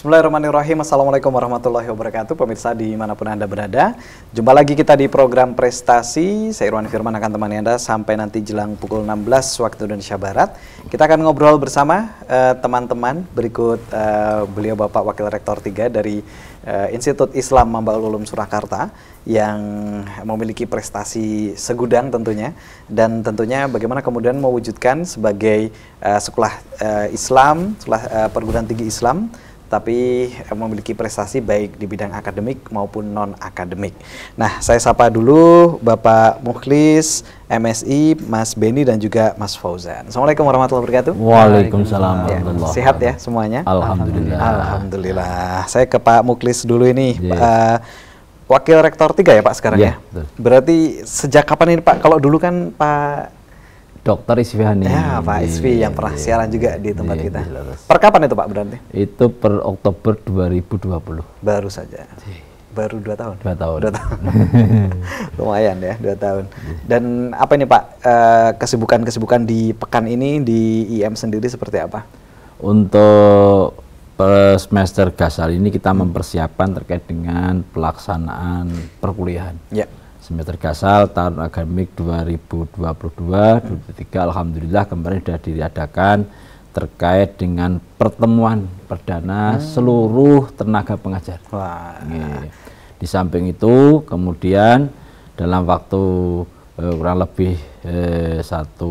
Bismillahirrahmanirrahim. Assalamualaikum warahmatullahi wabarakatuh. Pemirsa dimanapun Anda berada, jumpa lagi kita di program Prestasi. Saya Irwan Firman akan temani Anda sampai nanti jelang pukul 16 waktu Indonesia Barat. Kita akan ngobrol bersama teman-teman. Berikut beliau Bapak Wakil Rektor 3 dari Institut Islam Mambaul Ulum Surakarta yang memiliki prestasi segudang tentunya, dan tentunya bagaimana kemudian mewujudkan sebagai sekolah Islam, sekolah perguruan tinggi Islam, tapi memiliki prestasi baik di bidang akademik maupun non-akademik. Nah, saya sapa dulu Bapak Mukhlis, MSI, Mas Beni, dan juga Mas Fauzan. Assalamualaikum warahmatullahi wabarakatuh. Waalaikumsalam. Ya, sehat ya semuanya? Alhamdulillah. Alhamdulillah. Saya ke Pak Mukhlis dulu ini. Wakil Rektor 3 ya Pak sekarang ya? Betul. Berarti sejak kapan ini Pak? Kalau dulu kan Pak Dr. Isfihani. Ya, Pak Isfi yang pernah siaran juga di tempat kita. Per kapan itu Pak berarti? Itu per Oktober 2020. Baru saja. Baru 2 tahun? 2 tahun. 2 tahun. Lumayan ya, 2 tahun. Dan apa ini Pak, kesibukan-kesibukan di pekan ini di IM sendiri seperti apa? Untuk semester gasal ini kita mempersiapkan terkait dengan pelaksanaan perkuliahan. Ya. Semester gasal tahun akademik 2022-2023 alhamdulillah kemarin sudah diadakan terkait dengan pertemuan perdana seluruh tenaga pengajar. Wah. Di samping itu kemudian dalam waktu kurang lebih 1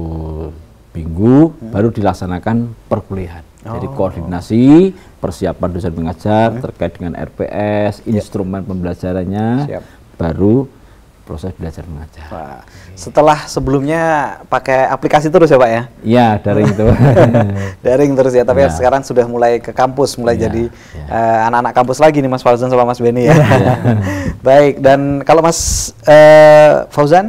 minggu baru dilaksanakan perkuliahan. Jadi koordinasi persiapan dosen pengajar terkait dengan RPS, instrumen pembelajarannya, baru proses belajar mengajar. Wah. Setelah sebelumnya pakai aplikasi terus ya Pak ya? Iya, daring itu. Daring terus ya, tapi sekarang sudah mulai ke kampus, mulai jadi anak-anak kampus lagi nih Mas Fauzan sama Mas Beni ya. Baik, dan kalau Mas Fauzan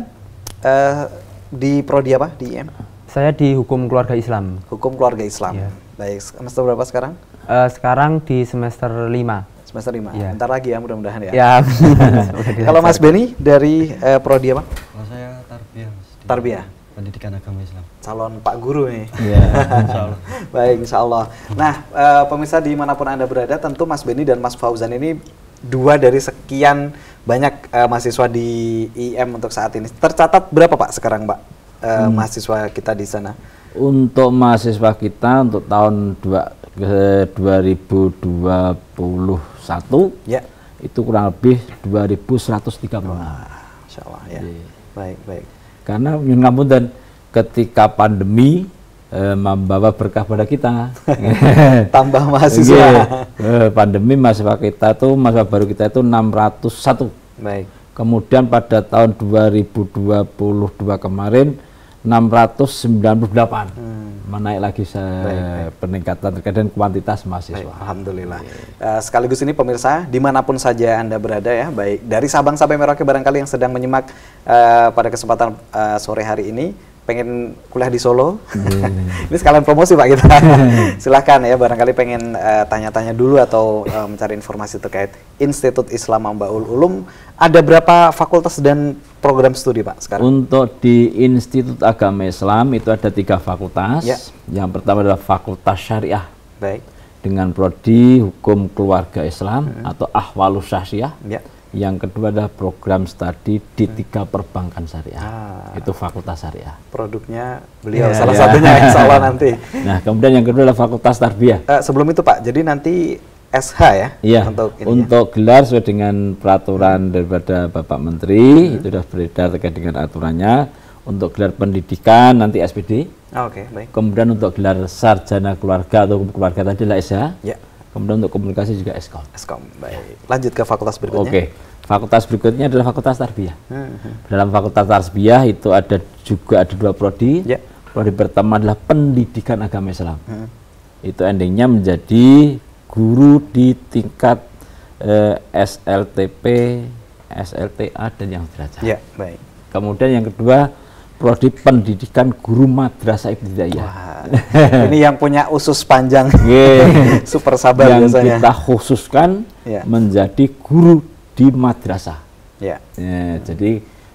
di prodi apa di IM? Saya di Hukum Keluarga Islam. Hukum Keluarga Islam. Ya. Baik, semester berapa sekarang? Sekarang di semester 5. Semester 5. Ya. Bentar lagi ya, mudah-mudahan ya. Ya. Kalau Mas Beni dari prodi apa? Kalau saya Tarbiyah. Tarbiyah. Pendidikan Agama Islam. Calon Pak Guru nih. Iya. Insyaallah. Baik, insyaallah. Nah, pemirsa dimanapun Anda berada, tentu Mas Beni dan Mas Fauzan ini 2 dari sekian banyak mahasiswa di IM untuk saat ini. Tercatat berapa Pak sekarang Pak mahasiswa kita di sana? Untuk mahasiswa kita untuk tahun 2021 ya, itu kurang lebih 2130. Insyaallah ya. Baik, baik. Karena nyun dan ketika pandemi membawa berkah pada kita. Tambah mahasiswa. Pandemi mahasiswa kita tuh, mahasiswa baru kita itu 601. Baik. Kemudian pada tahun 2022 kemarin 698, menaik lagi peningkatan terkait dengan kuantitas mahasiswa. Baik, alhamdulillah. Sekaligus ini pemirsa, dimanapun saja Anda berada ya, baik dari Sabang sampai Merauke barangkali yang sedang menyimak pada kesempatan sore hari ini, pengen kuliah di Solo, ini sekalian promosi Pak kita. Silahkan ya, barangkali pengen tanya-tanya dulu atau mencari informasi terkait Institut Islam Mambaul Ulum. Ada berapa fakultas dan program studi Pak sekarang? Untuk di Institut Agama Islam itu ada 3 fakultas. Ya. Yang pertama adalah Fakultas Syariah. Baik. Dengan prodi Hukum Keluarga Islam atau Ahwalus Syariah. Ya. Yang kedua adalah program studi D3 Perbankan Syariah. Itu Fakultas Syariah. Produknya beliau salah satunya insya Allah nanti. Nah, kemudian yang kedua adalah Fakultas Tarbiyah. Sebelum itu Pak, jadi nanti SH ya? Iya, untuk gelar sesuai dengan peraturan daripada Bapak Menteri, itu sudah beredar terkait dengan aturannya. Untuk gelar pendidikan nanti SPD. Oke, baik. Kemudian untuk gelar sarjana keluarga atau keluarga tadi adalah SH. Ya. Kemudian untuk komunikasi juga Eskom. Eskom, baik. Lanjut ke fakultas berikutnya. Oke, fakultas berikutnya adalah Fakultas Tarbiyah. Dalam Fakultas Tarbiyah itu juga ada 2 prodi. Ya. Prodi pertama adalah Pendidikan Agama Islam. Itu endingnya menjadi guru di tingkat SLTP, SLTA dan yang sederajat. Ya, baik. Kemudian yang kedua prodi Pendidikan Guru Madrasah Ibtidaiyah. Ini yang punya usus panjang. Super sabar yang biasanya. Kita khususkan menjadi guru di madrasah. Jadi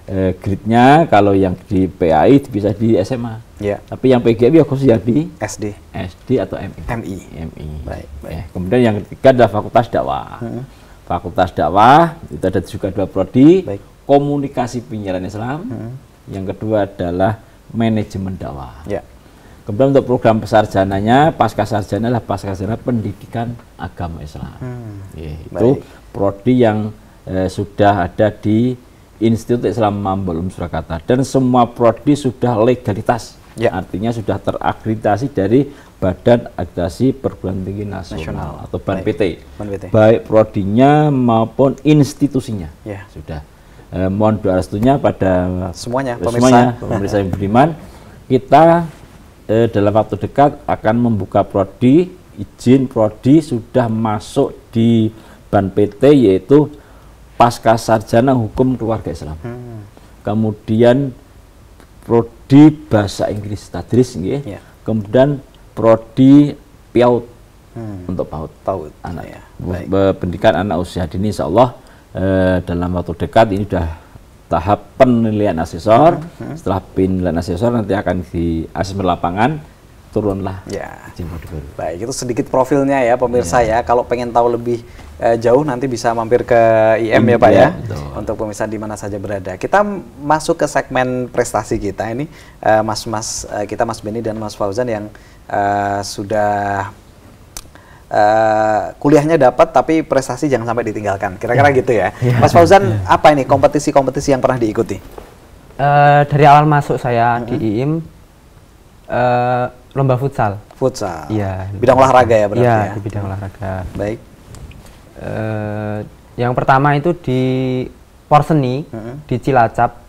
grade-nya kalau yang di PAI bisa di SMA. Ya. Tapi yang PGRI ya khusus ya di SD. SD atau MI. MI. Baik. Kemudian yang ketiga adalah Fakultas Dakwah. Fakultas Dakwah itu ada juga 2 prodi. Baik. Komunikasi penyiaran Islam. Yang kedua adalah manajemen dakwah. Ya. Kemudian untuk program pesarjananya, pasca sarjana adalah pasca sarjana pendidikan agama Islam. Itu prodi yang sudah ada di Institut Islam Mambul Surakarta, dan semua prodi sudah legalitas. Artinya sudah terakreditasi dari Badan Akreditasi Perguruan Tinggi Nasional atau BANPT. Baik prodinya maupun institusinya. Sudah. Mohon doa restunya pada semuanya pemirsa yang beriman. Kita dalam waktu dekat akan membuka prodi, izin prodi sudah masuk di BANPT, yaitu pasca sarjana hukum keluarga Islam. Kemudian prodi bahasa Inggris tadris, kemudian prodi PAUD untuk PAUD anak. Pendidikan anak usia dini, insya Allah dalam waktu dekat ini sudah tahap penilaian asesor. Setelah penilaian asesor nanti akan di asesmen lapangan, turunlah. Baik, itu sedikit profilnya ya pemirsa ya. Kalau pengen tahu lebih jauh nanti bisa mampir ke IM ya Pak ya. Untuk pemirsa di mana saja berada. Kita masuk ke segmen prestasi kita ini, Mas Beni dan Mas Fauzan yang sudah kuliahnya dapat tapi prestasi jangan sampai ditinggalkan, kira-kira gitu ya. Mas Fauzan, apa ini kompetisi-kompetisi yang pernah diikuti? Dari awal masuk saya di IIM, lomba futsal. Iya. Bidang olahraga ya berarti ya? Di bidang olahraga. Baik. Yang pertama itu di Porseni, di Cilacap.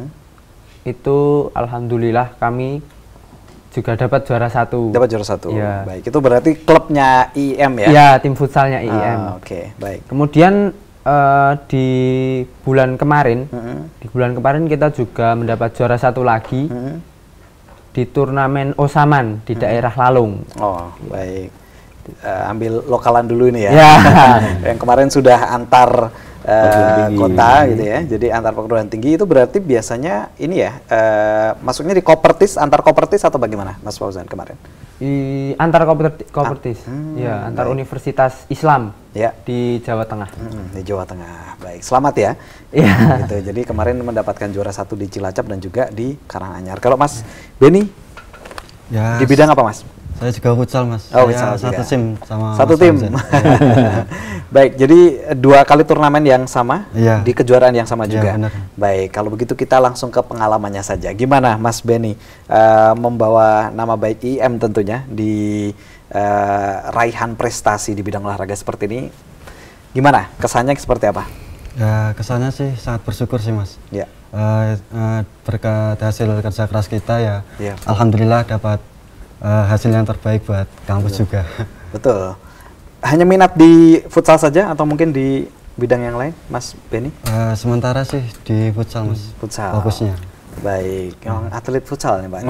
Itu alhamdulillah kami juga dapat juara 1. Dapat juara 1. Ya. Baik, itu berarti klubnya IIM ya? Iya, tim futsalnya IIM. Oke, baik. Kemudian di bulan kemarin, kita juga mendapat juara 1 lagi di turnamen Osaman di daerah Lalung. Oh, baik. Ambil lokalan dulu ini ya. Yang kemarin sudah antar kota gitu ya, jadi antar perguruan tinggi. Itu berarti biasanya ini ya, masuknya di Kopertis, antar Kopertis atau bagaimana Mas Fauzan kemarin? Antar Kopertis, ya, antar Universitas Islam di Jawa Tengah. Di Jawa Tengah, baik, selamat ya. Gitu. Jadi kemarin mendapatkan juara 1 di Cilacap dan juga di Karanganyar. Kalau Mas Beni, di bidang apa Mas? Saya juga futsal Mas. Saya satu tim sama satu tim. Baik, jadi 2 kali turnamen yang sama di kejuaraan yang sama juga. Benar. Baik, kalau begitu kita langsung ke pengalamannya saja. Gimana Mas Beni membawa nama baik IM tentunya di raihan prestasi di bidang olahraga seperti ini? Gimana? Kesannya seperti apa? Ya, kesannya sih sangat bersyukur sih Mas. Berkat hasil kerja keras kita ya. Alhamdulillah dapat hasil yang terbaik buat kampus juga. Betul. Hanya minat di futsal saja atau mungkin di bidang yang lain, Mas Beni? Sementara sih di futsal Mas. Futsal. Fokusnya. Baik, memang atlet futsal nih Pak.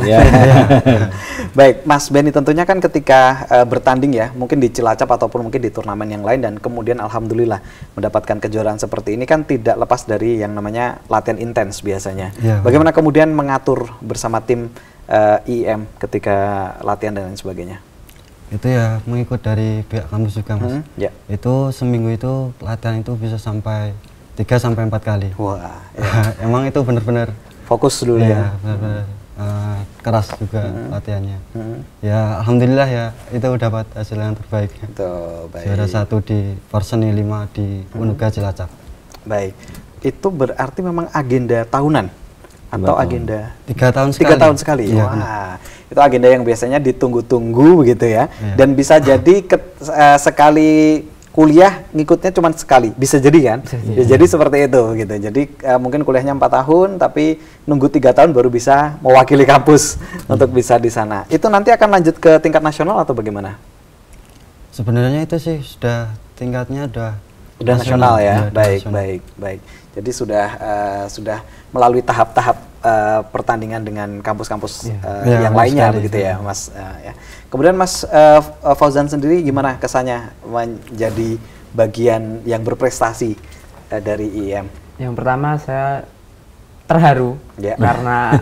Baik, Mas Beni, tentunya kan ketika bertanding ya, mungkin di Cilacap ataupun mungkin di turnamen yang lain dan kemudian alhamdulillah mendapatkan kejuaraan seperti ini kan tidak lepas dari yang namanya latihan intens biasanya. Bagaimana kemudian mengatur bersama tim IM ketika latihan dan lain sebagainya? Itu ya mengikut dari pihak kampus juga Mas. Itu seminggu itu latihan itu bisa sampai 3-4 kali. Wah. Emang itu benar-benar fokus dulu ya. Benar-benar keras juga latihannya. Ya alhamdulillah ya itu dapat hasil yang terbaik. Baik. Juara 1 di Porseni 5 di Unuga Cilacap. Baik. Itu berarti memang agenda tahunan atau agenda 3 tahun sekali. 3 tahun sekali. Wah, itu agenda yang biasanya ditunggu-tunggu begitu ya. Dan bisa jadi sekali kuliah ngikutnya cuma sekali, bisa jadi kan? Ya, jadi seperti itu gitu. Jadi mungkin kuliahnya 4 tahun tapi nunggu 3 tahun baru bisa mewakili kampus untuk bisa di sana. Itu nanti akan lanjut ke tingkat nasional atau bagaimana? Sebenarnya itu sih sudah tingkatnya udah nasional ya. Baik. Jadi sudah melalui tahap-tahap pertandingan dengan kampus-kampus yang lainnya begitu ya, Mas. Kemudian Mas Fauzan sendiri gimana kesannya menjadi bagian yang berprestasi dari IM? Yang pertama saya terharu karena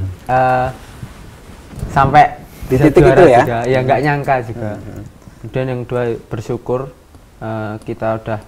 sampai di titik itu ya. Juga. Ya nggak nyangka juga. Kemudian yang kedua bersyukur kita udah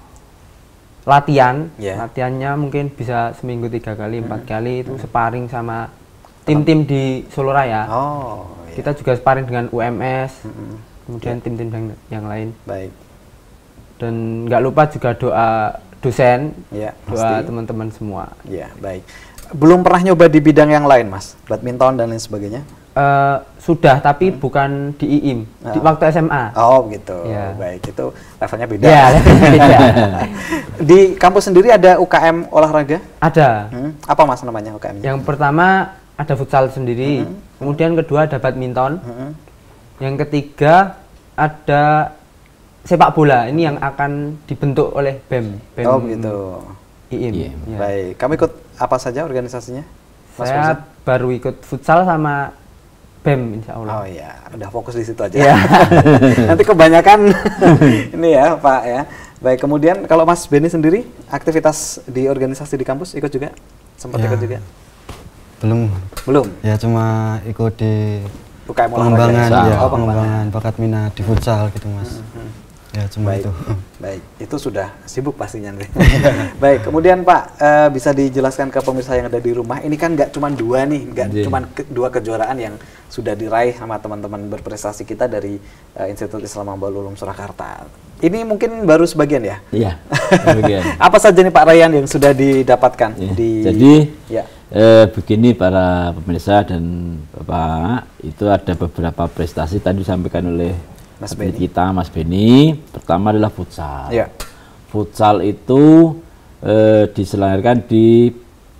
latihan, latihannya mungkin bisa seminggu 3 kali, 4 kali itu sparring sama tim-tim di Solo Raya. Kita juga sparring dengan UMS, kemudian tim-tim yang lain. Baik. Dan nggak lupa juga doa dosen, doa pasti. teman-teman semua. Ya, baik. Belum pernah nyoba di bidang yang lain, Mas? Badminton dan lain sebagainya? Sudah, tapi bukan di IIM, di waktu SMA. Oh, gitu. Ya. Baik, itu levelnya beda. Ya, beda. Di kampus sendiri ada UKM olahraga? Ada. Apa, Mas, namanya UKM-nya? Yang pertama ada futsal sendiri, kemudian kedua ada badminton, yang ketiga ada sepak bola. Ini yang akan dibentuk oleh BEM. Oh, gitu. IIM. Ya. Baik. Kamu ikut apa saja organisasinya, Mas? Saya baru ikut futsal sama BEM, insya Allah. Oh iya, udah fokus di situ aja. Nanti kebanyakan ini ya, Pak ya. Baik, kemudian kalau Mas Benny sendiri aktivitas di organisasi di kampus ikut juga? Sempat ikut juga? Belum. Ya cuma ikut di UKM pengembangan, pengembangan bakat minat di futsal gitu, Mas. Ya cuma itu. Baik, itu sudah sibuk pastinya nih. Baik, kemudian Pak, bisa dijelaskan ke pemirsa yang ada di rumah, ini kan nggak cuma 2 nih, nggak cuma 2 kejuaraan yang sudah diraih sama teman-teman berprestasi kita dari Institut Islam Ambal Ulum Surakarta. Ini mungkin baru sebagian ya? Iya, sebagian. Apa saja nih Pak Ryan yang sudah didapatkan? Jadi, begini para pemirsa dan Bapak, itu ada beberapa prestasi tadi disampaikan oleh Mas Benny. Pertama adalah futsal. Futsal itu diselenggarakan di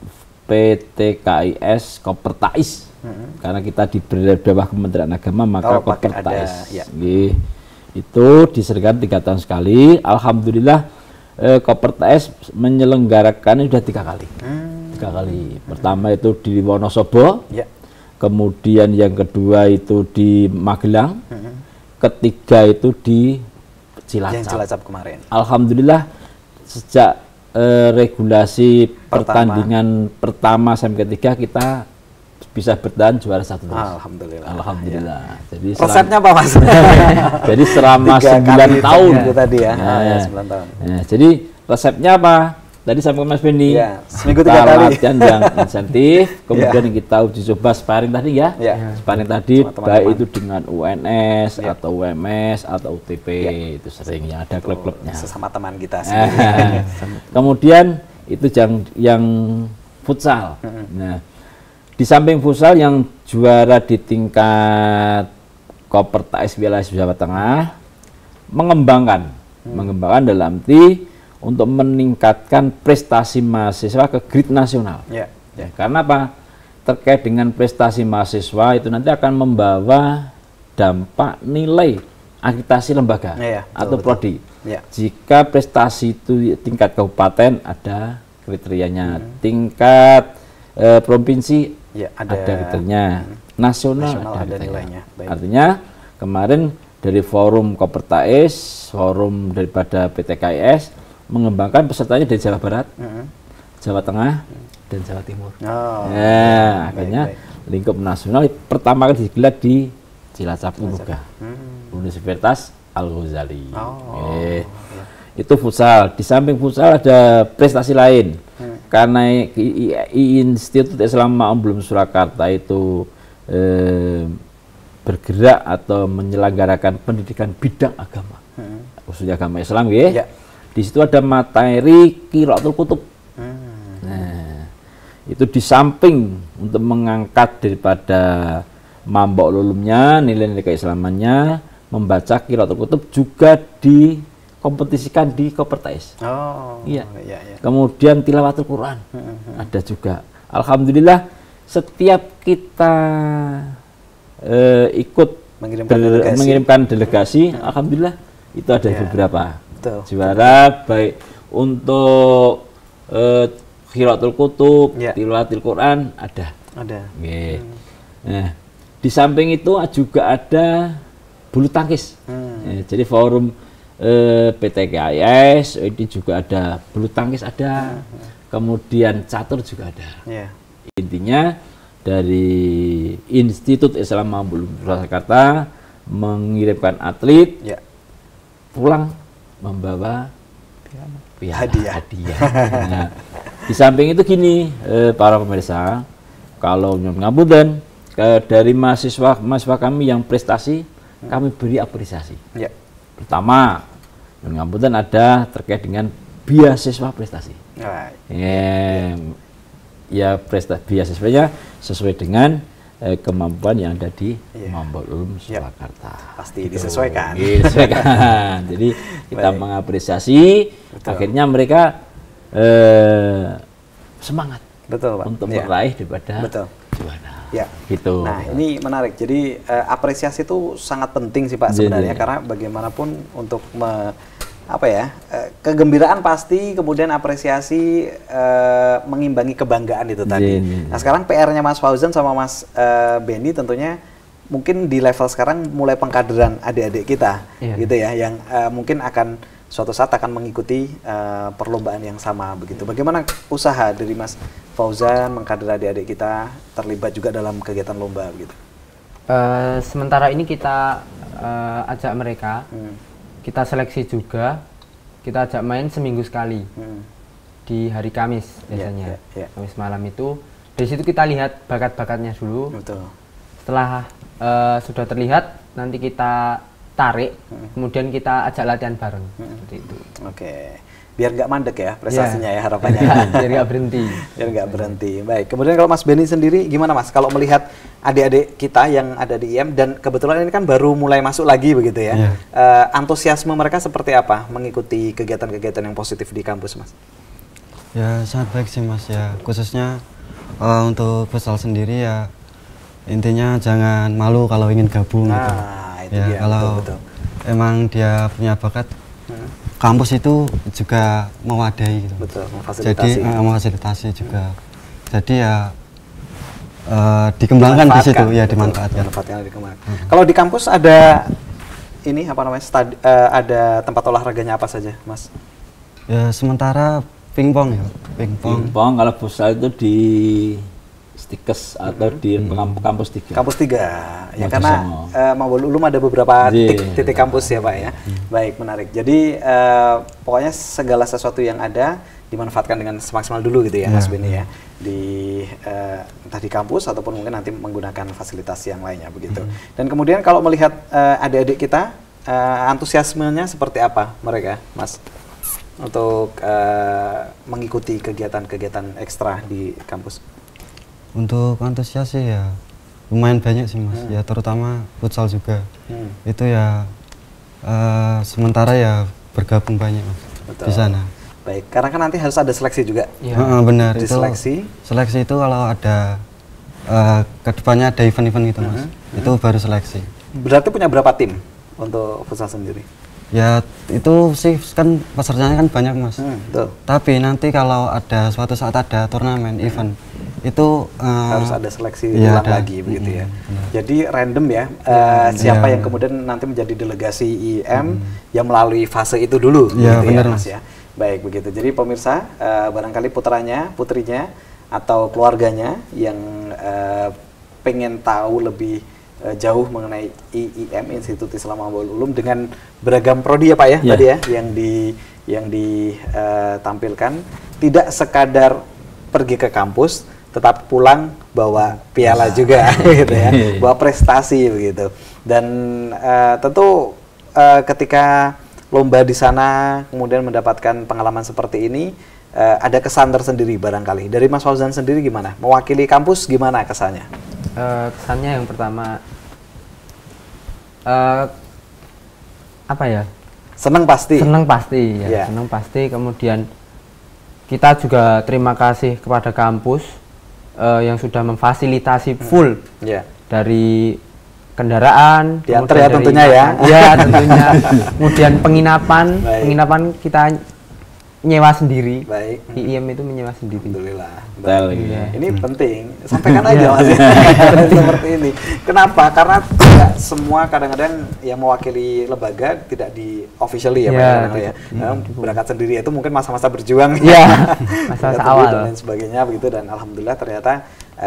PT KIS Kopertais. Karena kita di bawah Kementerian Agama, maka Kopertais. Itu diselenggarakan 3 tahun sekali. Alhamdulillah Kopertais menyelenggarakan sudah 3 kali. 3 kali. Pertama itu di Wonosobo. Kemudian yang kedua itu di Magelang. Ketiga itu di Cilacap. Yang Cilacap kemarin. Alhamdulillah sejak regulasi pertandingan pertama sampai ketiga kita bisa bertahan juara 1 terus. Alhamdulillah. Jadi resepnya apa, Mas? Jadi selama 9 tahun itu tadi ya. 9 tahun. Jadi resepnya apa? Tadi sampai Mas Benny, seminggu 3 kali. Latihan yang insentif, kemudian kita uji coba sparring tadi ya. Sparring tadi baik itu dengan UNS atau UMS atau UTP, itu sering ya, ada klub-klubnya. Sesama teman kita sih. Kemudian itu yang futsal. Nah, di samping futsal yang juara di tingkat Kopertais wilayah Jawa Tengah, mengembangkan dalam arti untuk meningkatkan prestasi mahasiswa ke grade nasional. Karena apa? Terkait dengan prestasi mahasiswa itu nanti akan membawa dampak nilai akreditasi lembaga atau prodi. Jika prestasi itu tingkat kabupaten ada kriterianya, tingkat provinsi ada kriterianya, nasional ada nilainya. Artinya kemarin dari forum Kopertais, forum daripada PT KIS mengembangkan pesertanya dari Jawa Barat, Jawa Tengah, dan Jawa Timur. Akhirnya lingkup nasional pertama kali digelar di Cilacap, Universitas Al-Ghazali. Itu futsal. Di samping futsal ada prestasi lain. Karena Institut Islam Ambal Ulum Surakarta itu bergerak atau menyelenggarakan pendidikan bidang agama, khususnya agama Islam, di situ ada materi Qiraatul Kutub. Nah, itu di samping untuk mengangkat daripada mambok ulumnya, nilai-nilai keislamannya, membaca Qiraatul Kutub juga dikompetisikan di Kopertais. Kemudian tilawatul Quran ada juga. Alhamdulillah setiap kita ikut mengirimkan delegasi, alhamdulillah itu ada beberapa juara, baik untuk Qiraatul Kutub, tilawatul Quran ada. Nah, di samping itu juga ada bulu tangkis. Jadi forum PT KIS ini juga ada bulu tangkis ada. kemudian catur juga ada. Intinya dari Institut Islam Mahmud Ulum Surakarta mengirimkan atlet pulang membawa hadiah. Nah, di samping itu gini, para pemirsa, kalau ngapunten dari mahasiswa kami yang prestasi, kami beri apresiasi. Pertama, ngapunten ada terkait dengan beasiswa prestasi. Ya beasiswanya sesuai dengan kemampuan yang ada di Mahmud Ulum Surakarta. Pasti disesuaikan. Disesuaikan. Jadi kita mengapresiasi, akhirnya mereka semangat untuk meraih daripada juara. Gitu. Nah, ini menarik. Jadi apresiasi itu sangat penting sih Pak sebenarnya, karena bagaimanapun untuk kegembiraan pasti, kemudian apresiasi mengimbangi kebanggaan itu tadi. Nah, sekarang PR-nya Mas Fauzan sama Mas Benny tentunya mungkin di level sekarang mulai pengkaderan adik-adik kita, gitu ya, yang mungkin akan suatu saat akan mengikuti perlombaan yang sama begitu. Bagaimana usaha dari Mas Fauzan mengkader adik-adik kita terlibat juga dalam kegiatan lomba begitu? Sementara ini kita ajak mereka, kita seleksi juga, kita ajak main seminggu sekali di hari Kamis biasanya. Kamis malam itu, dari situ kita lihat bakat-bakatnya dulu. Setelah sudah terlihat, nanti kita tarik, kemudian kita ajak latihan bareng. Seperti itu. Biar nggak mandek ya prestasinya ya harapannya. Biar nggak berhenti. Biar nggak berhenti. Baik. Kemudian kalau Mas Benny sendiri gimana Mas? Kalau melihat adik-adik kita yang ada di IM dan kebetulan ini kan baru mulai masuk lagi begitu ya. Antusiasme mereka seperti apa mengikuti kegiatan-kegiatan yang positif di kampus Mas? Ya sangat baik sih Mas ya. Khususnya untuk futsal sendiri ya intinya jangan malu kalau ingin gabung gitu. Itu ya, dia, kalau betul. Emang dia punya bakat, kampus itu juga mewadahi gitu. Memfasilitasi. Jadi memfasilitasi juga. Jadi ya dikembangkan di situ ya, dimanfaatkan. Kalau di kampus ada ini apa namanya? Ada tempat olahraganya apa saja, Mas? Ya sementara pingpong ya, pingpong. Kalau futsal itu di Stikes atau di kampus 3. Kampus 3. Ya karena Mahmud Ulum ada beberapa titik kampus ya, Pak ya. Baik, menarik. Jadi pokoknya segala sesuatu yang ada dimanfaatkan dengan semaksimal dulu gitu ya, Mas Benny ya. Entah di kampus ataupun mungkin nanti menggunakan fasilitas yang lainnya begitu. Dan kemudian kalau melihat adik-adik kita, antusiasmenya seperti apa mereka, Mas? Untuk mengikuti kegiatan-kegiatan ekstra di kampus. Untuk antusias sih ya lumayan banyak sih Mas, ya terutama futsal juga. Itu ya sementara ya bergabung banyak Mas di sana. Baik, karena kan nanti harus ada seleksi juga. Benar, itu seleksi itu kalau ada kedepannya ada event-event gitu Mas, itu baru seleksi. Berarti punya berapa tim untuk futsal sendiri? Ya itu sih kan pesertanya kan banyak Mas. Tapi nanti kalau ada suatu saat ada turnamen event itu harus ada seleksi ulang lagi begitu ya. Jadi random ya, siapa yang kemudian nanti menjadi delegasi IM yang melalui fase itu dulu gitu ya Mas ya. Baik begitu. Jadi pemirsa barangkali putrinya atau keluarganya yang pengen tahu lebih jauh mengenai IIM, Institut Islam Mahmud Ulum, dengan beragam prodi ya Pak ya, tadi ya yang ditampilkan, tidak sekadar pergi ke kampus tetapi pulang bawa piala juga gitu ya, bawa prestasi begitu. Dan tentu ketika lomba di sana kemudian mendapatkan pengalaman seperti ini, ada kesan tersendiri barangkali. Dari Mas Fauzan sendiri gimana? Mewakili kampus gimana kesannya? Kesannya yang pertama apa ya? Senang pasti. Senang pasti ya, senang pasti. Kemudian kita juga terima kasih kepada kampus yang sudah memfasilitasi full dari kendaraan, diantar ya tentunya ya. Ya tentunya. Kemudian penginapan kita nyewa sendiri. Baik. IIM itu menyewa sendiri. Alhamdulillah. Iya. Ini penting, sampaikan aja Mas. Seperti ini. Kenapa? Karena tidak semua kadang-kadang yang mewakili lembaga tidak di officially ya Pak ya. Berangkat sendiri itu mungkin masa-masa berjuang. Iya. Masa-masa awal dan lain sebagainya begitu, dan alhamdulillah ternyata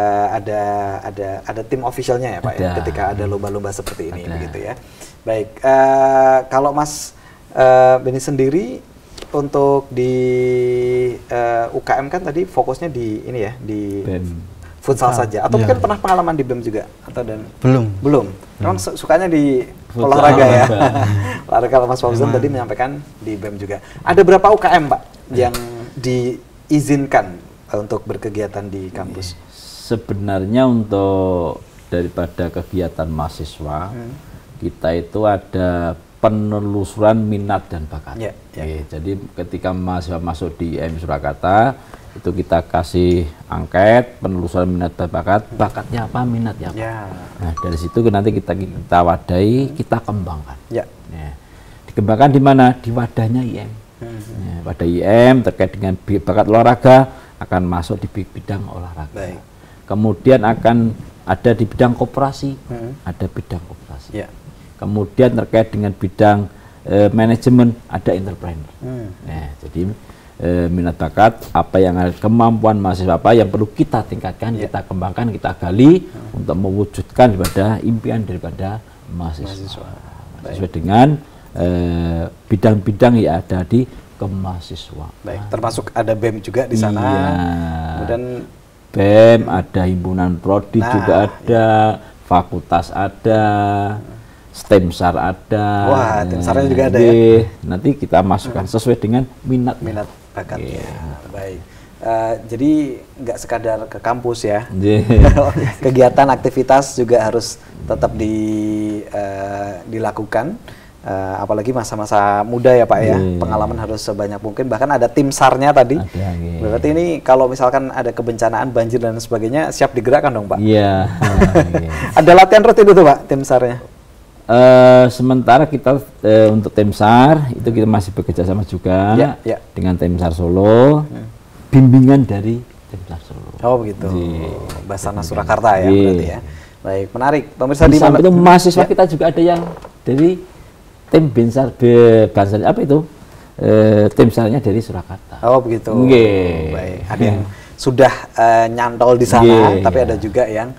ada tim officialnya ya Pak ya, ketika ada lomba-lomba seperti ini begitu ya. Baik, kalau Mas Beni sendiri untuk di UKM kan tadi fokusnya di ini ya, di BEM. futsal saja, atau mungkin pernah pengalaman di BEM juga atau belum. Memang sukanya di Futsal, olahraga ya. Olahraga. Kalau Mas Fauzan tadi menyampaikan di BEM juga. Ada berapa UKM Pak yang diizinkan untuk berkegiatan di kampus? Sebenarnya untuk daripada kegiatan mahasiswa kita itu ada penelusuran minat dan bakat. Jadi ketika mahasiswa masuk di IIM Surakarta itu kita kasih angket penelusuran minat dan bakat, bakatnya apa, minatnya apa. Nah dari situ nanti kita wadai, kita kembangkan. Dikembangkan di mana? Di wadahnya IIM. Wadah IIM terkait dengan bakat olahraga akan masuk di bidang olahraga. Kemudian akan ada di bidang koperasi, ada bidang koperasi. Kemudian terkait dengan bidang manajemen ada entrepreneur. Jadi minat bakat apa yang ada, kemampuan mahasiswa apa yang perlu kita tingkatkan, kita kembangkan, kita gali untuk mewujudkan daripada impian daripada mahasiswa. Sesuai dengan bidang-bidang yang ada di kemahasiswaan. Baik, termasuk ada BEM juga di sana. Kemudian BEM ada himpunan prodi juga ada, fakultas ada. STEMSAR ada. Wah, STEMSARnya juga ada ya. Nanti kita masukkan sesuai dengan minat bakatnya. Baik. Jadi nggak sekadar ke kampus ya. Kegiatan aktivitas juga harus tetap dilakukan. Apalagi masa-masa muda ya Pak ya. Pengalaman harus sebanyak mungkin. Bahkan ada tim SAR-nya tadi. Berarti ini kalau misalkan ada kebencanaan, banjir dan sebagainya siap digerakkan dong Pak. Iya. Ada latihan rutin itu Pak, tim SAR-nya? Sementara kita untuk tim SAR itu kita masih bekerja sama juga dengan tim SAR Solo, bimbingan dari tim SAR Solo. Oh begitu. Basarnas Surakarta ya berarti ya. Baik, menarik. Pemirsa di mana itu mahasiswa kita juga ada yang dari tim Binsar apa itu? Tim SAR-nya dari Surakarta. Oh begitu. Baik. Ada yang sudah nyantol di sana, tapi ada juga yang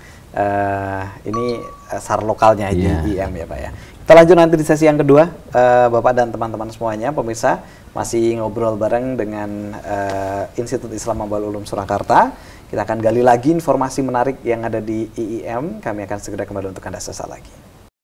ini SAR lokalnya di IIM ya Pak ya. Kita lanjut nanti di sesi yang kedua, Bapak dan teman-teman semuanya, pemirsa masih ngobrol bareng dengan Institut Islam Mambal Ulum Surakarta. Kita akan gali lagi informasi menarik yang ada di IIM. Kami akan segera kembali untuk Anda sesaat lagi.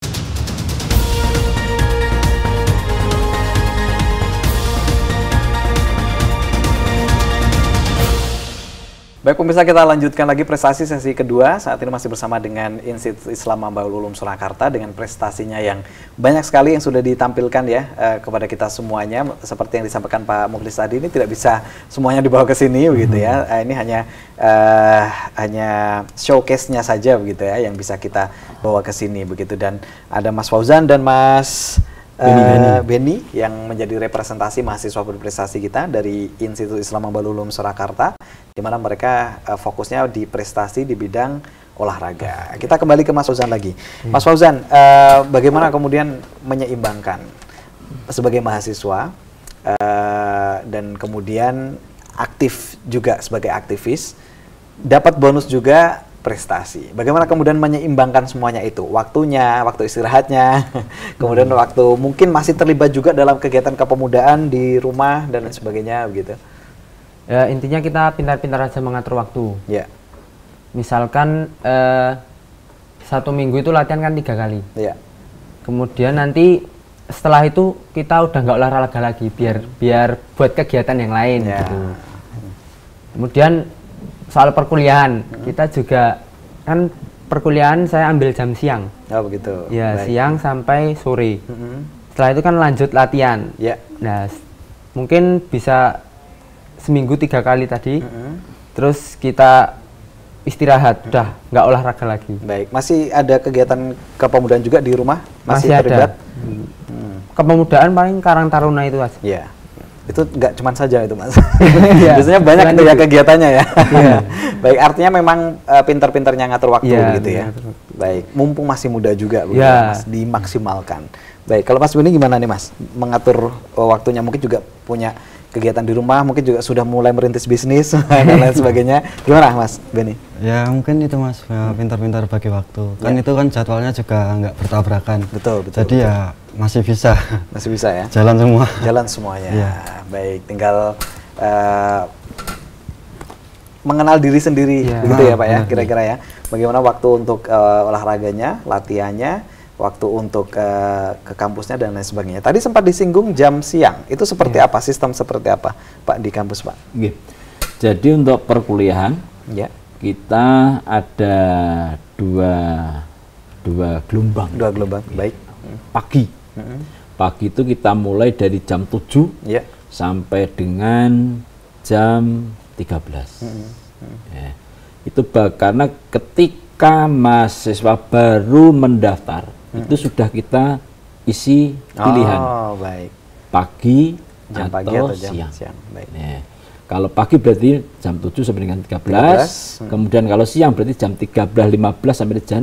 Baik pemirsa, kita lanjutkan lagi prestasi sesi kedua. Saat ini masih bersama dengan Institut Islam Mambal Ulum Surakarta dengan prestasinya yang banyak sekali yang sudah ditampilkan ya kepada kita semuanya. Seperti yang disampaikan Pak Mukhlis tadi, ini tidak bisa semuanya dibawa ke sini begitu ya. Ini hanya showcase-nya saja begitu ya yang bisa kita bawa ke sini begitu. Dan ada Mas Fauzan dan Mas Beni yang menjadi representasi mahasiswa berprestasi kita dari Institut Islam Mambal Ulum Surakarta, di mana mereka fokusnya di prestasi di bidang olahraga. Kita kembali ke Mas Fauzan lagi. Mas Fauzan, bagaimana kemudian menyeimbangkan sebagai mahasiswa dan kemudian aktif juga sebagai aktivis, dapat bonus juga prestasi. Bagaimana kemudian menyeimbangkan semuanya itu? Waktunya, waktu istirahatnya, kemudian waktu mungkin masih terlibat juga dalam kegiatan kepemudaan di rumah dan lain sebagainya begitu. Ya, intinya kita pintar-pintar aja mengatur waktu. Ya. Misalkan 1 minggu itu latihan kan 3 kali. Ya. Kemudian nanti setelah itu kita udah nggak olahraga lagi, biar buat kegiatan yang lain gitu. Kemudian soal perkuliahan, kita juga kan perkuliahan saya ambil jam siang. Oh begitu. Ya, baik. Siang sampai sore. Setelah itu kan lanjut latihan. Ya. Nah, mungkin bisa seminggu 3 kali tadi. Terus kita istirahat, udah nggak olahraga lagi. Baik, masih ada kegiatan kepemudaan juga di rumah? Masih terlibat? Ada. Kepemudaan paling Karang Taruna itu aja. Ya. Itu nggak cuman saja itu Mas. Biasanya banyak itu ya kegiatannya ya. Baik, artinya memang pintar-pintarnya ngatur waktu gitu ya. Baik, mumpung masih muda juga Mas, dimaksimalkan. Baik, kalau Mas Beni gimana nih Mas? Mengatur waktunya, mungkin juga punya kegiatan di rumah, mungkin juga sudah mulai merintis bisnis dan lain sebagainya. Gimana Mas Beni? Ya mungkin itu Mas, pintar-pintar bagi waktu. Kan itu kan jadwalnya juga nggak bertabrakan. Betul. Jadi ya masih bisa. Masih bisa ya? Jalan semua. Jalan semuanya. Baik, tinggal mengenal diri sendiri, begitu ya Pak ya, kira-kira ya. Bagaimana waktu untuk olahraganya, latihannya, waktu untuk ke kampusnya dan lain sebagainya. Tadi sempat disinggung jam siang, itu seperti apa, sistem seperti apa Pak di kampus Pak? Jadi untuk perkuliahan, kita ada dua gelombang. Dua gelombang, baik. Pagi. Pagi itu kita mulai dari jam 7 sampai dengan jam 13. Itu karena ketika mahasiswa baru mendaftar, itu sudah kita isi pilihan. Baik. Pagi jam atau pagi atau jam siang. Baik. Kalau pagi berarti jam 7 sampai dengan 13. Kemudian kalau siang berarti jam 13.15 sampai jam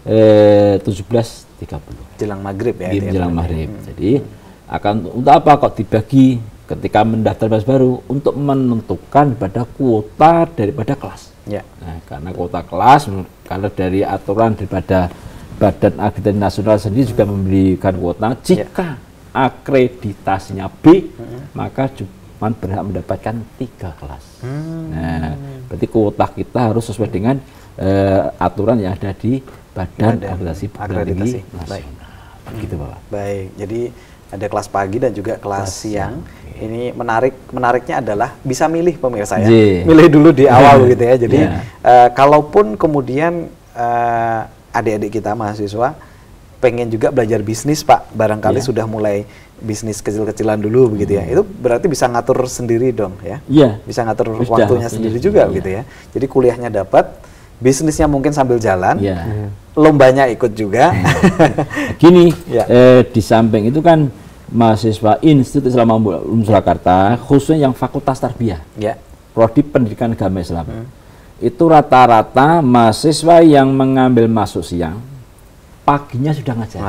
17.30. Jelang maghrib ya. Jelang maghrib. Jadi untuk apa kok dibagi ketika mendaftar mahasiswa baru? Untuk menentukan pada kuota daripada kelas. Nah, karena kuota kelas, kalau dari aturan daripada Badan Akreditasi Nasional sendiri juga memberikan kuota. Jika akreditasinya B, maka cuma berhak mendapatkan 3 kelas. Nah, berarti kuota kita harus sesuai dengan aturan yang ada di Badan Akreditasi Nasional. Gitu Bapak. Baik, jadi ada kelas pagi dan juga kelas siang. Ini menariknya adalah bisa milih pemirsa ya. Milih dulu di awal gitu ya. Jadi kalaupun kemudian adik-adik kita mahasiswa pengen juga belajar bisnis Pak, barangkali sudah mulai bisnis kecil-kecilan dulu begitu ya. Itu berarti bisa ngatur sendiri dong ya. Bisa ngatur waktunya sendiri juga gitu ya. Jadi kuliahnya dapat, bisnisnya mungkin sambil jalan, lombanya ikut juga. Gini, di samping itu kan mahasiswa Institut Islam Surakarta, khususnya yang Fakultas Tarbiyah, Prodi Pendidikan Agama Islam, itu rata-rata mahasiswa yang mengambil masuk siang, paginya sudah ngajar.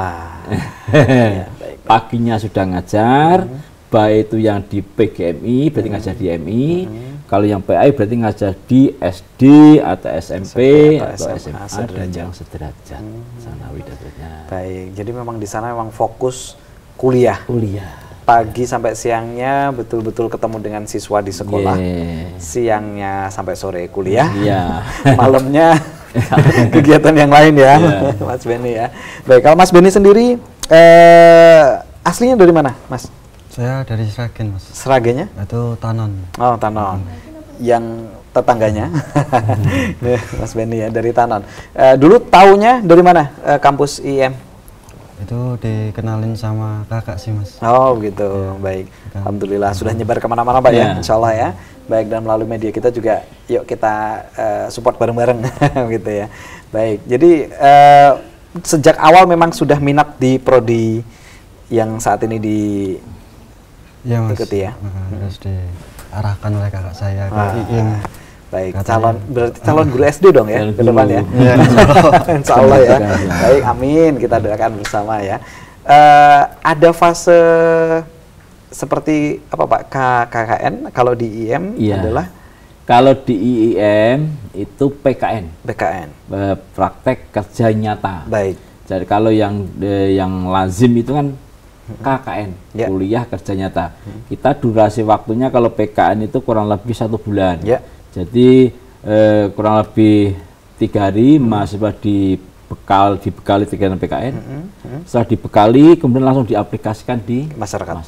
Paginya sudah ngajar, baik itu yang di PGMI, berarti ngajar di MI, kalau yang PAI berarti ngajar di SD atau SMP atau SMA yang sederajat, sanawi dasarnya. Baik, jadi memang di sana memang fokus kuliah. Pagi sampai siangnya betul-betul ketemu dengan siswa di sekolah. Siangnya sampai sore kuliah. Malamnya kegiatan yang lain ya, Mas Beni ya. Baik, kalau Mas Beni sendiri aslinya dari mana, Mas? Saya dari Sragen Mas. Sragennya? Itu Tanon. Oh, Tanon. Yang tetangganya, Mas Beni ya, dari Tanon. Dulu taunya dari mana kampus IM? Itu dikenalin sama kakak sih Mas. Oh gitu, baik. Alhamdulillah sudah nyebar kemana-mana Pak ya, insya Allah ya. Baik, dan melalui media kita juga, yuk kita support bareng-bareng gitu ya. Baik, jadi sejak awal memang sudah minat di prodi yang saat ini diikuti ya. Harus diarahkan oleh kakak saya ke IM. Baik, berarti calon guru SD dong ya ke depan ya. Insya Allah ya. Baik, amin, kita doakan bersama ya. Ada fase seperti apa Pak, KKN, kalau di IM adalah? Kalau di IIM itu PKN. Praktek kerja nyata. Baik. Jadi kalau yang lazim itu kan KKN, kuliah kerja nyata. Kita durasi waktunya kalau PKN itu kurang lebih 1 bulan. Jadi kurang lebih 3 hari mahasiswa dibekali kegiatan PKN. Setelah dibekali kemudian langsung diaplikasikan di masyarakat.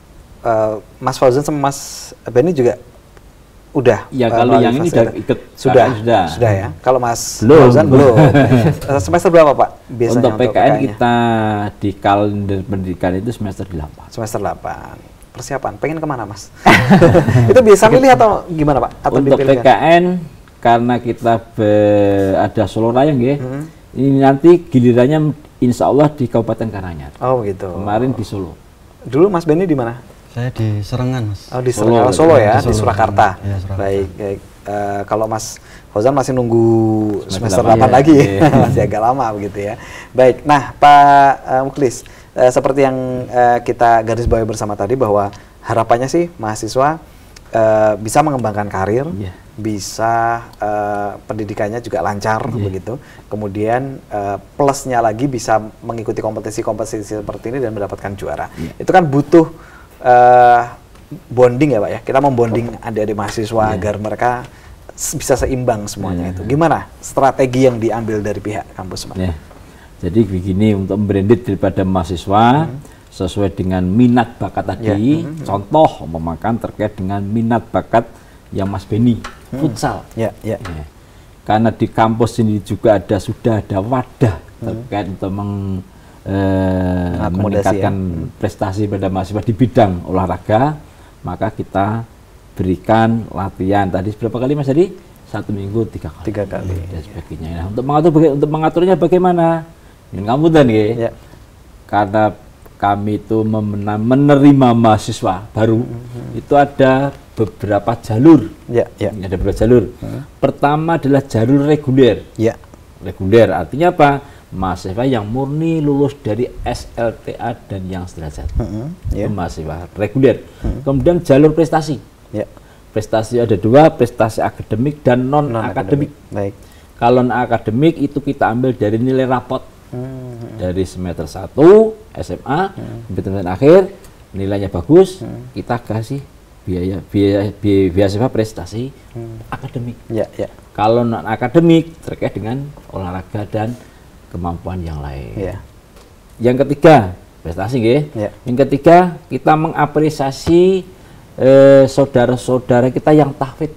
Mas Fauzan sama Mas Beni juga udah? Ya kalau yang ini ikut sudah ya. Kalau Mas Fauzan belum. Semester berapa Pak biasanya untuk PKN kita di kalender pendidikan itu semester 8. Semester 8. Persiapan, pengen kemana Mas? Itu bisa milih atau gimana Pak? Atau untuk PKN, karena kita ada Solo Raya ini nanti gilirannya insya Allah di Kabupaten Karanganyar. Oh gitu. Kemarin di Solo. Dulu Mas Beni di mana? Saya di Serengan, Mas. Oh, di Serengan, Solo ya, di Surakarta. Ya, Surakarta. Baik, baik. Kalau Mas Fauzan masih nunggu semester 8 8 lagi, iya. masih agak lama begitu ya. Baik, nah Pak Mukhlis, seperti yang kita garis bawahi bersama tadi bahwa harapannya sih mahasiswa bisa mengembangkan karir, bisa pendidikannya juga lancar begitu. Kemudian plusnya lagi bisa mengikuti kompetisi-kompetisi seperti ini dan mendapatkan juara. Itu kan butuh bonding ya Pak ya. Kita membonding adik-adik mahasiswa agar mereka bisa seimbang semuanya itu. Gimana strategi yang diambil dari pihak kampus Pak? Jadi begini, untuk membranded daripada mahasiswa sesuai dengan minat bakat tadi. Contoh memakan terkait dengan minat bakat yang Mas Beni, futsal. Karena di kampus ini juga sudah ada wadah terkait untuk meningkatkan prestasi pada mahasiswa di bidang olahraga, maka kita berikan latihan tadi berapa kali Mas tadi? 1 minggu 3 kali. 3 kali dan sebagainya. Nah, untuk mengaturnya bagaimana? Ini kamu dan karena kami itu menerima mahasiswa baru, itu ada beberapa jalur. Ada beberapa jalur. Pertama adalah jalur reguler. Reguler artinya apa? Mahasiswa yang murni lulus dari SLTA dan yang sederajat. Itu mahasiswa reguler. Kemudian jalur prestasi. Prestasi ada 2, prestasi akademik dan non akademik. Kalau non akademik itu kita ambil dari nilai rapot. Dari semester 1 SMA sampai akhir nilainya bagus, kita kasih beasiswa prestasi akademik. Kalau non akademik terkait dengan olahraga dan kemampuan yang lain. Yang ketiga prestasi, yang ketiga kita mengapresiasi saudara-saudara kita yang tahfidz.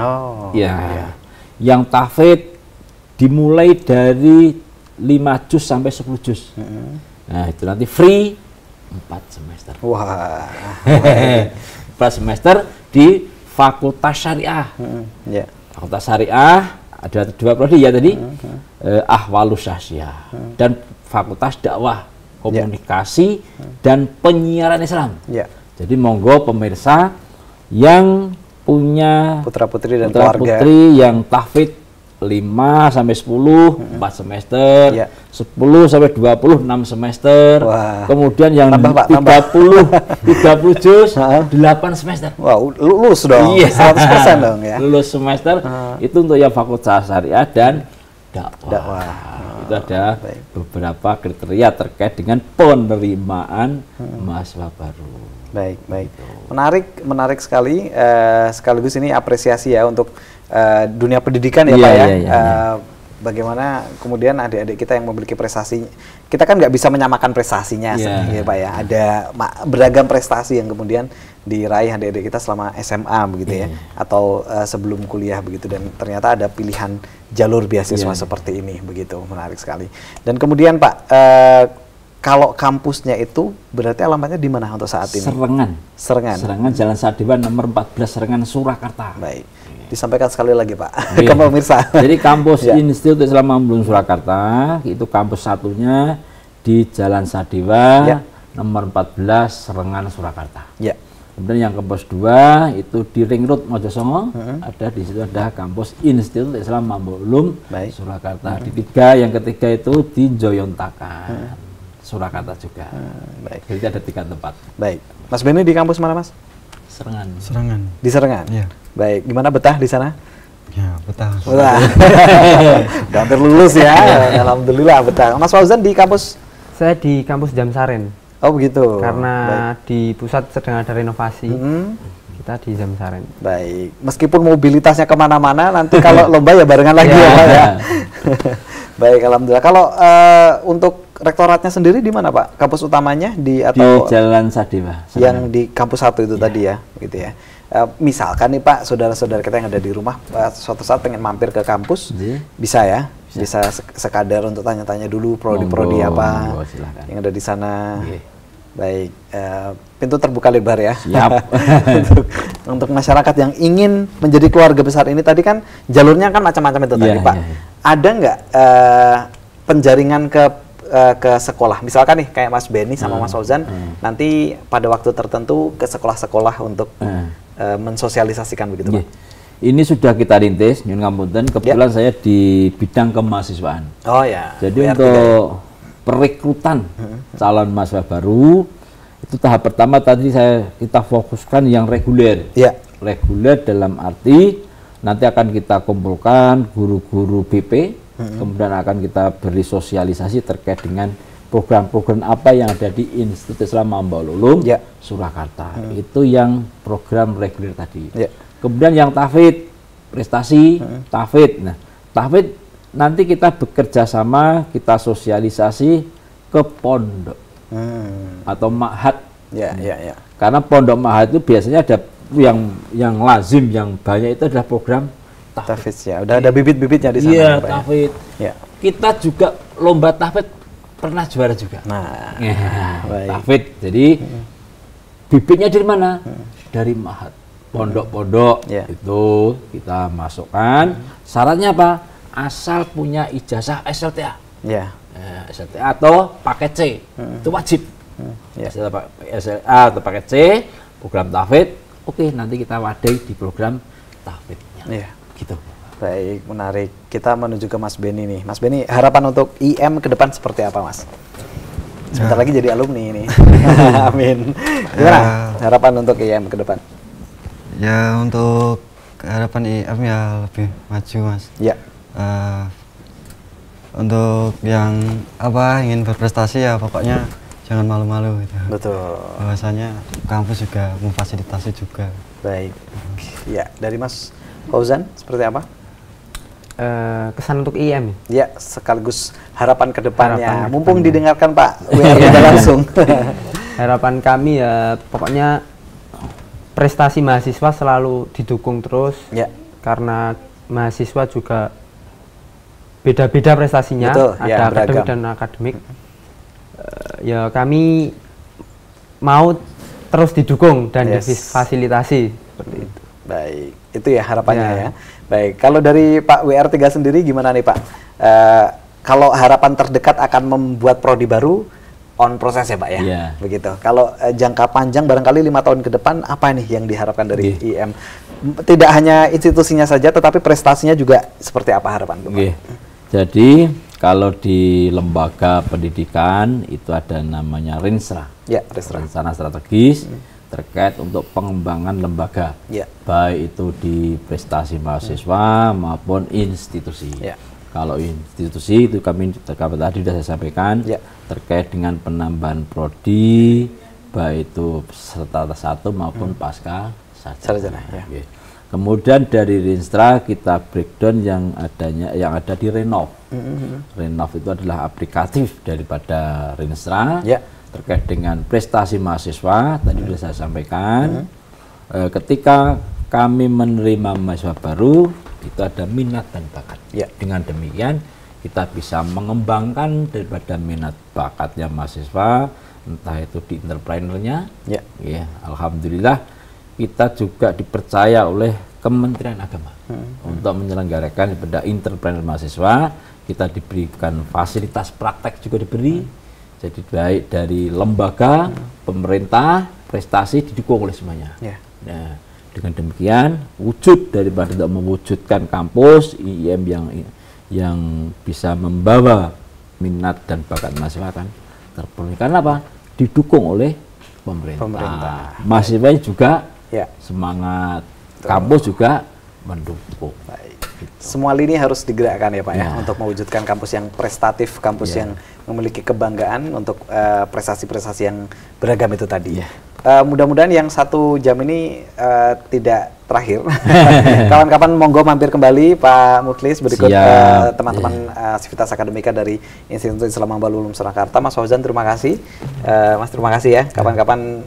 Yang tahfidz dimulai dari 5 juz sampai 10 juz. Nah, itu nanti free 4 semester. 4 semester di Fakultas Syariah. Fakultas Syariah ada 2 prodi ya tadi, Ahwalus Syahsiah dan Fakultas Dakwah, Komunikasi dan Penyiaran Islam. Jadi monggo pemirsa yang punya putra-putri dan keluarga yang tahfidz 5 sampai 10 4 semester, 10 sampai 20 6 semester. Kemudian yang 30 juz 8 semester. Lulus dong. 100% dong ya. Lulus semester itu untuk yang Fakultas Syariah dan dakwah. Itu ada beberapa kriteria terkait dengan penerimaan mahasiswa baru. Baik. Menarik sekali. Sekaligus ini apresiasi ya untuk dunia pendidikan ya Pak ya. Bagaimana kemudian adik-adik kita yang memiliki prestasi, kita kan nggak bisa menyamakan prestasinya ya Pak ya. Ada beragam prestasi yang kemudian diraih adik-adik kita selama SMA begitu ya, atau sebelum kuliah begitu, dan ternyata ada pilihan jalur beasiswa seperti ini begitu. Menarik sekali. Dan kemudian Pak, kalau kampusnya itu berarti alamatnya di mana untuk saat ini? Serengan, Jalan Sadewa nomor 14 Serengan, Surakarta. Baik. Disampaikan sekali lagi Pak ke pemirsa. Jadi kampus Institut Islam Mamlun Surakarta itu kampus satunya di Jalan Sadewa nomor 14 Serengan, Surakarta. Kemudian yang kampus 2 itu di Ring Road Mojosongo, ada di situ ada kampus Institut Islam Mamlun Surakarta. Di yang ketiga itu di Joyontakan, Surakarta juga. Jadi ada 3 tempat. Baik. Mas Beni di kampus mana Mas? Serengan. Di Serengan. Baik, gimana betah di sana? Ya, betah. Udah hampir lulus ya. Alhamdulillah betah. Mas Fauzan di kampus? Saya di kampus Jamsaren. Oh begitu. Karena di pusat sedang ada renovasi, kita di Jamsaren. Baik. Meskipun mobilitasnya kemana-mana, nanti kalau lomba ya barengan lagi ya Pak ya. Baik, alhamdulillah. Kalau untuk rektoratnya sendiri di mana Pak? Kampus utamanya di atau di Jalan Sadewa? Yang di kampus 1 itu tadi ya, gitu ya. Misalkan nih Pak, saudara-saudara kita yang ada di rumah suatu saat pengen mampir ke kampus, bisa ya? Bisa sekadar untuk tanya-tanya dulu prodi-prodi apa yang ada di sana. Baik, pintu terbuka lebar ya. Siap. untuk masyarakat yang ingin menjadi keluarga besar ini, tadi kan jalurnya kan macam-macam itu tadi Pak. Ada nggak penjaringan ke ke sekolah. Misalkan nih kayak Mas Benny sama Mas Fauzan nanti pada waktu tertentu ke sekolah-sekolah untuk mensosialisasikan begitu, Pak. Ini sudah kita rintis, nyun ngapunten. Kebetulan saya di bidang kemahasiswaan. Oh ya. Jadi untuk perekrutan calon mahasiswa baru itu tahap pertama tadi kita fokuskan yang reguler. Ya. Reguler dalam arti nanti akan kita kumpulkan guru-guru BP, kemudian akan kita beri sosialisasi terkait dengan program-program apa yang ada di Institut Islam Mambaul Ulum Surakarta. Itu yang program reguler tadi. Kemudian yang tahfidz, prestasi, tahfidz. Nah, tahfidz nanti kita bekerja sama, kita sosialisasi ke pondok atau ma'had. Karena pondok ma'had itu biasanya ada yang lazim, yang banyak itu adalah program tahfidz. Ya, udah ada bibit-bibitnya di sana. Iya, tahfidz. Kita juga lomba tahfidz pernah juara juga. Nah, tahfidz. Jadi bibitnya dari mana? Dari ma'had. Pondok-pondok itu kita masukkan. Syaratnya apa? Asal punya ijazah SLTA. SLTA atau paket C. Itu wajib. SLA atau paket C, program tahfidz. Oke, nanti kita wadai di program tahfidznya. Gitu. Baik, menarik. Kita menuju ke Mas Benny nih. Mas Benny, harapan untuk IM ke depan seperti apa, Mas? Sebentar lagi jadi alumni ini. Amin. Gimana harapan untuk IM ke depan? Ya, untuk harapan IM ya lebih maju, Mas. Untuk yang ingin berprestasi ya pokoknya jangan malu-malu gitu. Betul. Bahwasanya kampus juga memfasilitasi juga. Baik. Ya, dari Mas Fauzan seperti apa? Kesan untuk IM. Ya, sekaligus harapan ke depannya. Mumpung didengarkan Pak WR langsung. Harapan kami ya pokoknya prestasi mahasiswa selalu didukung terus, karena mahasiswa juga beda-beda prestasinya. Betul, ada akademik dan akademik. Ya kami mau terus didukung dan difasilitasi seperti itu. Baik, itu ya harapannya ya. Baik, kalau dari Pak WR3 sendiri gimana nih Pak? Kalau harapan terdekat akan membuat prodi baru, on proses ya Pak ya, begitu. Kalau jangka panjang barangkali 5 tahun ke depan apa nih yang diharapkan dari IM? Tidak hanya institusinya saja, tetapi prestasinya juga seperti apa harapan Pak? Jadi kalau di lembaga pendidikan itu ada namanya Rinsra, rencana strategis terkait untuk pengembangan lembaga, baik itu di prestasi mahasiswa maupun institusi. Kalau institusi itu kami tadi sudah saya sampaikan terkait dengan penambahan prodi baik itu serta 1 maupun pasca sarjana. Kemudian dari Rinstra kita breakdown yang ada di Renov. Renov itu adalah aplikatif daripada Rinstra terkait dengan prestasi mahasiswa tadi sudah saya sampaikan. Ketika kami menerima mahasiswa baru itu ada minat dan bakat. Dengan demikian kita bisa mengembangkan daripada minat bakatnya mahasiswa, entah itu di entrepreneurnya. Alhamdulillah kita juga dipercaya oleh Kementerian Agama untuk menyelenggarakan daripada entrepreneur mahasiswa. Kita diberikan fasilitas praktek juga diberi. Jadi baik dari lembaga, pemerintah, prestasi didukung oleh semuanya. Nah, dengan demikian wujud daripada untuk mewujudkan kampus IM yang bisa membawa minat dan bakat mahasiswa kan terpenuhi. Karena apa? Didukung oleh pemerintah. Mahasiswa juga semangat, kampus juga mendukung. Semua lini harus digerakkan ya Pak ya untuk mewujudkan kampus yang prestatif, kampus yang memiliki kebanggaan untuk prestasi-prestasi yang beragam itu tadi. Mudah-mudahan yang 1 jam ini tidak terakhir. Kawan-kawan monggo mampir kembali Pak Mukhlis berikut teman-teman Sivitas Akademika dari Institut Islam Mambaul Ulum Surakarta. Mas Fauzan terima kasih. Mas terima kasih ya. Kapan-kapan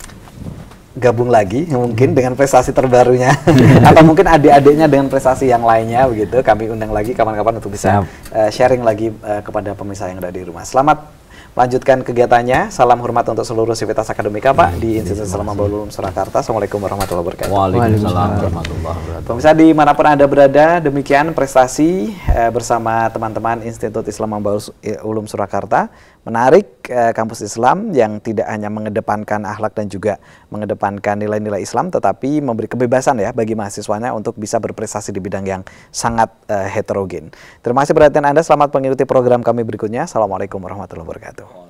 gabung lagi mungkin dengan prestasi terbarunya atau mungkin adik-adiknya dengan prestasi yang lainnya begitu. Kami undang lagi kapan-kapan untuk bisa sharing lagi kepada pemirsa yang ada di rumah. Selamat melanjutkan kegiatannya. Salam hormat untuk seluruh sivitas akademika Pak di Institut Islam Mambaul Ulum Surakarta. Assalamualaikum warahmatullahi wabarakatuh. Waalaikumsalam warahmatullahi wabarakatuh. Pemirsa dimanapun Anda berada, demikian prestasi bersama teman-teman Institut Islam Mambaul Ulum Surakarta. Menarik, kampus Islam yang tidak hanya mengedepankan akhlak dan juga mengedepankan nilai-nilai Islam, tetapi memberi kebebasan ya bagi mahasiswanya untuk bisa berprestasi di bidang yang sangat heterogen. Terima kasih perhatian Anda, selamat mengikuti program kami berikutnya. Assalamualaikum warahmatullahi wabarakatuh.